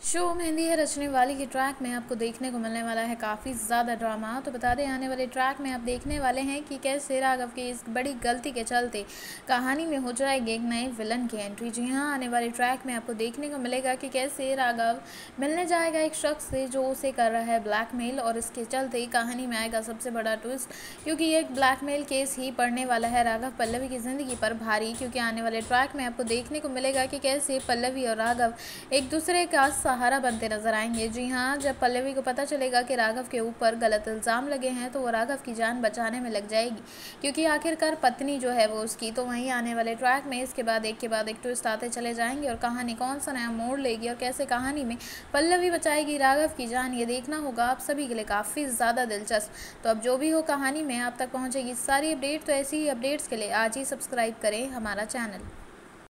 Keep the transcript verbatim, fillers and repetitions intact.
Show mehndi है रचने वाली के ट्रैक में आपको देखने को मिलने वाला है काफ़ी ज़्यादा ड्रामा। तो बता दें आने वाले ट्रैक में आप देखने वाले हैं कि कैसे राघव की इस बड़ी गलती के चलते कहानी में हो जाएगी एक नए विलन की एंट्री। जी हाँ, आने वाले ट्रैक में आपको देखने को मिलेगा कि कैसे राघव मिलने जाएगा एक शख्स से जो उसे कर रहा है ब्लैकमेल, और इसके चलते कहानी में आएगा सबसे बड़ा ट्विस्ट, क्योंकि ये एक ब्लैकमेल केस ही पड़ने वाला है राघव पल्लवी की ज़िंदगी पर भारी। क्योंकि आने वाले ट्रैक में आपको देखने को मिलेगा कि कैसे पल्लवी और राघव एक दूसरे का सहारा बनते नजर आएंगे। जी हाँ, जब पल्लवी को पता चलेगा कि राघव के ऊपर गलत इल्ज़ाम लगे हैं तो वो राघव की जान बचाने में लग जाएगी, क्योंकि आखिरकार पत्नी जो है वो उसकी। तो वहीं आने वाले ट्रैक में इसके बाद एक के बाद एक ट्विस्ट आते चले जाएंगे और कहानी कौन सा नया मोड़ लेगी और कैसे कहानी में पल्लवी बचाएगी राघव की जान, ये देखना होगा आप सभी के लिए काफ़ी ज़्यादा दिलचस्प। तो अब जो भी हो कहानी में आप तक पहुँचेगी सारी अपडेट। तो ऐसी ही अपडेट्स के लिए आज ही सब्सक्राइब करें हमारा चैनल।